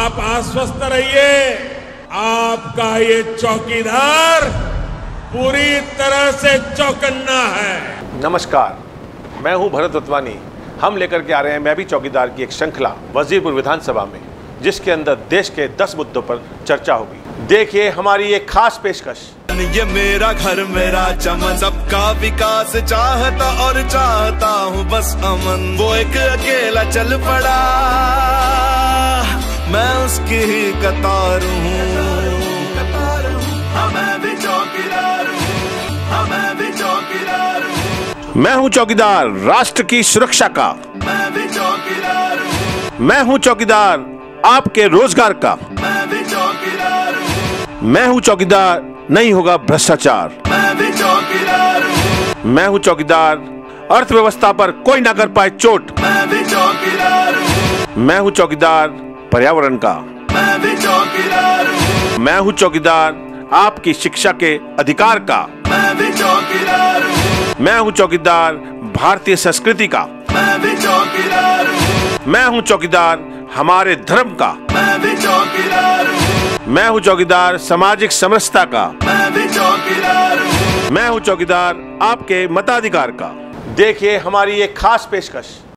आप आश्वस्त रहिए, आपका ये चौकीदार पूरी तरह से चौकन्ना है। नमस्कार, मैं हूं भरत वतवानी। हम लेकर के आ रहे हैं मैं भी चौकीदार की एक श्रृंखला वजीरपुर विधानसभा में, जिसके अंदर देश के 10 मुद्दों पर चर्चा होगी। देखिए हमारी एक खास पेशकश। ये मेरा घर मेरा चमन, सबका विकास चाहता और चाहता हूँ बस अमन। वो एक अकेला चल पड़ा, मैं उसकी ही कतार हूँ। मैं भी चौकीदार हूँ, मैं भी चौकीदार हूँ। मैं हूँ चौकीदार राष्ट्र की सुरक्षा का। मैं भी चौकीदार हूँ। मैं हूँ चौकीदार आपके रोजगार का। मैं भी चौकीदार हूँ। मैं हूँ चौकीदार नहीं होगा भ्रष्टाचार। मैं भी चौकीदार हूँ। मैं हूँ चौकीदार अर्थव्यवस्था पर कोई ना कर पाए चोट। मैं भी चौकीदार हूँ। मैं हूँ चौकीदार पर्यावरण का। मैं भी चौकीदार हूँ। मैं हूँ चौकीदार आपकी शिक्षा के अधिकार का। मैं भी चौकीदार हूँ। मैं हूँ चौकीदार भारतीय संस्कृति का। मैं भी चौकीदार हूँ। मैं हूँ चौकीदार हमारे धर्म का। मैं भी चौकीदार हूँ। मैं हूँ चौकीदार सामाजिक समरसता का। मैं भी चौकीदार हूँ। मैं हूँ चौकीदार आपके मताधिकार का। देखिए हमारी एक खास पेशकश।